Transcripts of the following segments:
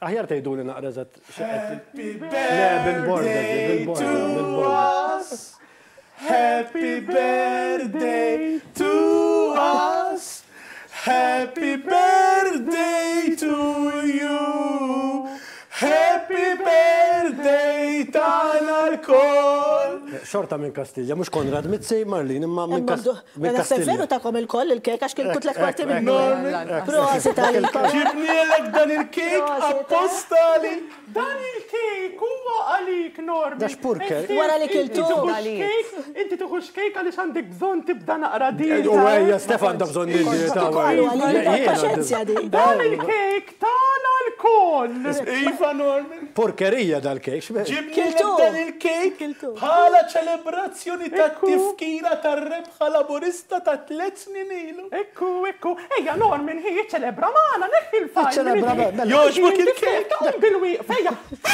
Aħjar tgħidu li naqra eżatt. Happy birthday to us. Happy birthday to us. Happy birthday to you. Happy birthday tagħna l-koll. Xorta minn Kastilja, mhux Konrad Mizzi, Marlin, imma minn Kastilja. Veru tagħkom il-koll il-kek għax kien kut l-kwarti minnu. Prosit għalik. Ġibnielek dan il-kek appostali. Dan il-kek huwa għalik, Norman. Da xpurker. Wara li kiltu. Inti tuħux kek għaliex għandek bżonn tibda naqra dieta. U għajja, Stefan da bżonn dieta. Paċenzja di. Dan il-kek tagħna l-koll. Iva, Norman. Porkerija dal-kek. Ġibnielek dan il-kek bħala ċelebrazzjoni ta' tifkira tar-rebħa laburista ta' 3 snin ilu. Ekku. Ejja, Norman, ħi ċelebra maħna, neħi l-fajl. Joġbok il-kek. Bil-wi, fejja.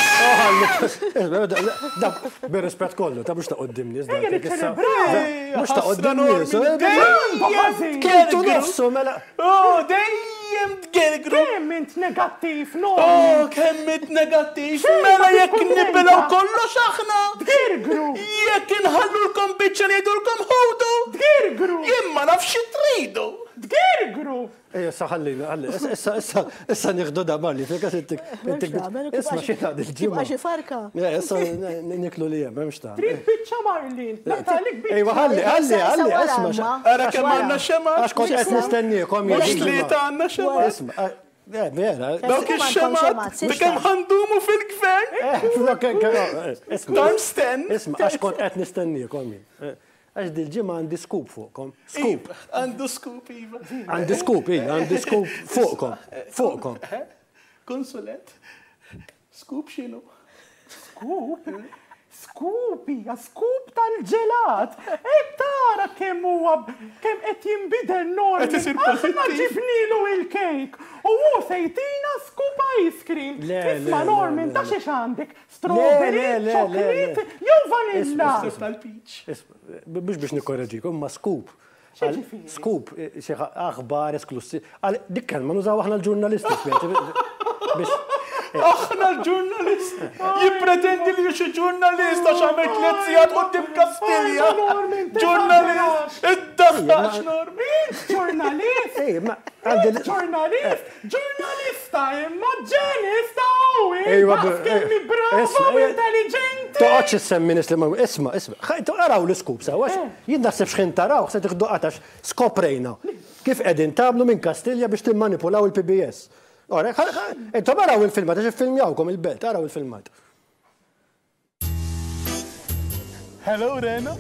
Bir-rispett kollu, ta' mux ta' qoddimni. Ejja li ċelebra. Mux ta' qoddimni. Keltu nofsu, mela. Dejjem tgergru. Kemmint negattiv, Norman. Kemmint negattiv. Mela jekk nibbilaw kollox aħna. Tgergru. Jekk inħallu l-kom biċċa ngħidulkom ħowdu. Tgergru. Imma nafx tridu. Tgergru. Ejja, ħalli. Issa nieħdu da Marli, fika intik. Isma' xi tagħdi l-ġimgħa. Tibqa' xi farka. Issa niklu li hemm, hemmx ta'. Trid biċċa Marlin. Naqtalik biċċa. Ejwa, ħalli, isma'. Ara kemm għandna xema. Għax kont qed nistenniekom Mhux tlieta għandna xema. Isma'. Vera. Dawk ix-xemat kemm ħandumu fil-gvern. Times 10. Isma', għax kont qed nistenniekom. Għax dil-ġimgħa għandi scoop fuqkom. Scoop. Għandu scoop, Iva. Għandi scoop fuqkom. Fuqkom. Konsulet. Scoop xinu? Scoop? Scoopija, scoop tal-ġelat. Tara kemm huwa kemm qed jinbidel Norman. Aħna ġibnilu il-kejk. U hu sejtina scoop ice cream. Isma' Norman, ta' xiex għandek? Strawberry, chocolate, jew vanilla. Tal-peach. Biex nikkorreġikom, ma scoop. Scoop, xi aħbar esklusiv. Dik kelma nużaw aħna l-ġurnalisti biex. Aħna l-ġurnalist. Jippretendi li xi ġurnalist għax għamilt lezzjat qudiem Kastilja. Ġurnalist. Iddaħħax Norman. Ġurnalist. Ġurnalista imma ġenista huwi. Kemmi bravo u intelligenti. Toqgħodx issemmi nies li ma isma'. Araw l-iskub sawa. Jien naħseb x'ħin taraw se tieħdu qatax skoprejna. Kif qegħdin tagħmlu minn Kastilja biex timmanipulaw il-PBS. Ora, entom araw il-filmat, għax filmjawkom il-belt, araw il-filmat. Hello, Reno.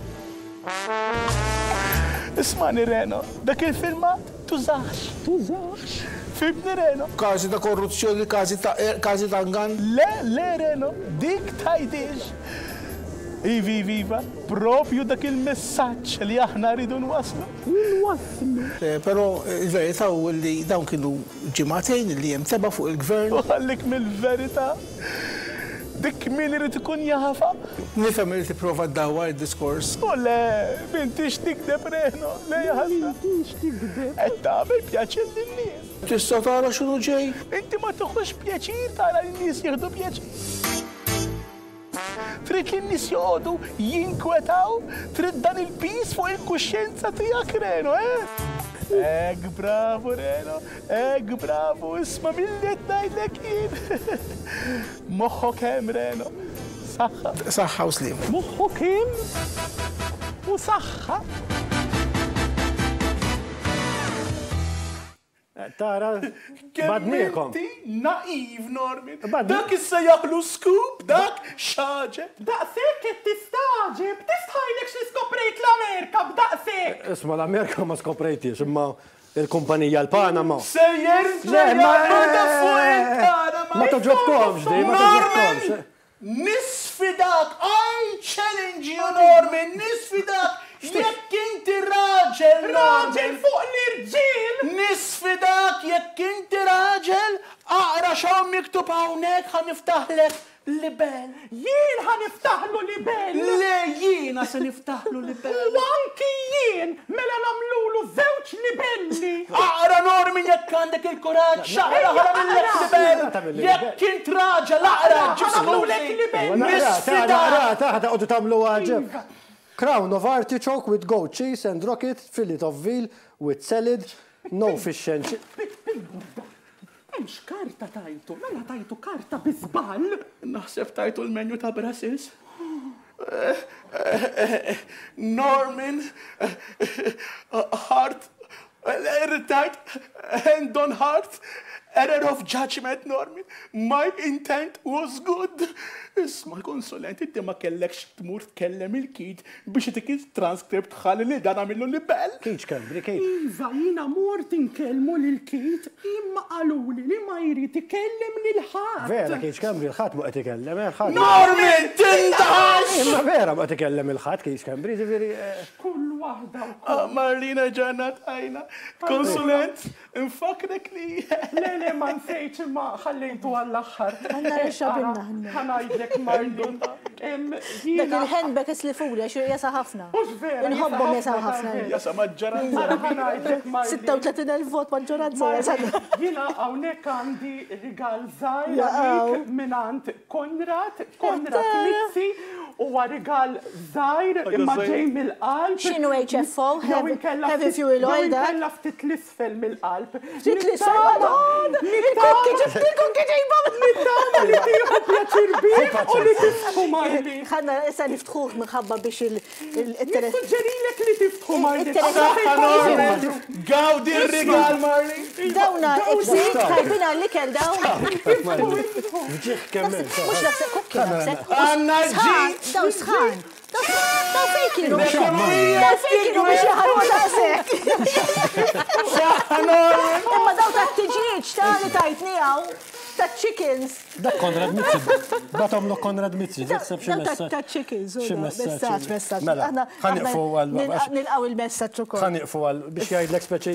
Ismani, Reno, dak il-filmat tużax. Fibni, Reno. Kazi ta' korruzzjoni, kazi ta' ngan. Le, Reno, dik tajdix. Iva, propju dak il-messaġġ li aħna rridu nwaslu. Però il-verità u li dawn kienu ġimagħtejn li hemm teba fuq il-gvern. U għallik mill-verità. Dik min irid ikun jafa. Nifhem li tipprova ddawwar id-diskors. U le, m'intix tikdeb Reno, le jaħasna. Qed tagħmel pjaċir lin-nies. Tista' tara x'inhu ġej? Inti ma tieħux pjaċir tara lin-nies jieħdu pjaċir. Trid li n-nies joqogħdu jinkwetaw, trid dan il-pis fuq il-kuxjenza tiegħek Reno, bravo Reno, bravo, isma' milli qed ngħidlek jien. Moħħok hemm Reno. Saħħa. Saħħa u slim. Moħħok hemm u saħħa. Tara, badniekom. Naiv, Norman. Dak issa jaqlu scoop, dak xaġeb. Daqsek qed tistaġeb, tistħajlek xi skoprejt l-Amerika b'daqsek. Isma' l-Amerika ma skoprejtix, imma il-kumpanija l-Panama. Sejjer ġejja ma toġobkomx di, ma toġobkomx. Nisfidak, I challenge you, Norman, nisfidak. Jekk inti raġel, raġel fuq l-irġiel. Nisfidak, jekk inti raġel, aqra xaw miktub hawnhekk ħa niftaħlek libel. Jien ħaniftaħlu libel. Le jiena se niftaħlu libel. U anki jien mela namlulu żewġ libelli. Aqra Normin jekk għandek il-kuraġġ, aqra ħara mill-libel. Jekk int raġel aqra ġibsmulek libel. Taħda qogħdu tagħmlu għaġeb. Crown of artichoke with goat cheese and rocket, fillet of veal with salad, no fish and Mhux karta tajtu, mela tajtu karta biżball. Naħseb tajtu l-menju ta' Brussels. Norman, heart, irritajt, hand on heart, error of judgment, Norman. My intent was good. Isma konsulent, inti ma kellekx tmur tkellem il-kid biex tik transkript ħalli li dan għamillu libel. Kiċ Kembri, kiċ. Iva, jina mort inkellmu lil-kit, imma qaluli li ma jrid ikellem lil-ħadd. Vera, kiċ Kembri, l-ħadd ma qed ikellem, il-ħadd. Norman, tindaħx! Imma vera ma qed ikellem il-ħadd kiċ Kembri, ġifieri. Kull waħda. Marlina ġannat għajna. Konsulent, infakrek li. Le, ma nsejċ imma ħallejtu għall-aħħar. Għanna reċa binna. ħanajdlek Marlin. Dak il-handbag islifura, xo jasa ħafna. Mux vera. Nħobbom jasa ħafna. Jasa maġġoranza. ħanajdlek Marlin. 36,000 vot maġġoranza jasa. Jina għawnek għandi rigal zaħir minant Konrad Mizzi u rigal zaħir imma ġej mill-qalb. Xinu HFO? Heavy fuel oil da? Kella ftit l-isfel mill-qalb. Ftit l-isfel madonna! Il-kokki ġiftilkom kieġejba! Nittama li tiħu pjaċir bih u li tiftħu Marli. ħanna issa niftħuħ minħabba biex il-interess. Nissuġġerilek li tiftħu Marli. Gawdi il-rigal, Marli. Dawna, ibżit, tajbina l-ikel dawn. Ġiħ kemmel. Mux naħseb kokki naħseb. Għanna ġi. Daw sħan. Daw fejkienu biex jaħarru għasek. Imma daw ta' t-ġiġ ta' li tajtni għaw. Ta' chickens. Dak Konrad Mizzi. Batom lo Konrad Mizzi. Daħseb xie messaċ. Ta' chickens. Messaċ. Mela, ħaniqfu għal. Nilqaw il-messaċ u kol. ħaniqfu għal biex jgħidlek speċi.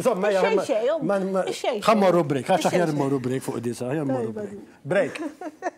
Xej, ħammorru break. ħaxaħ jarmorru break fuq disa. Jarmorru break. Break.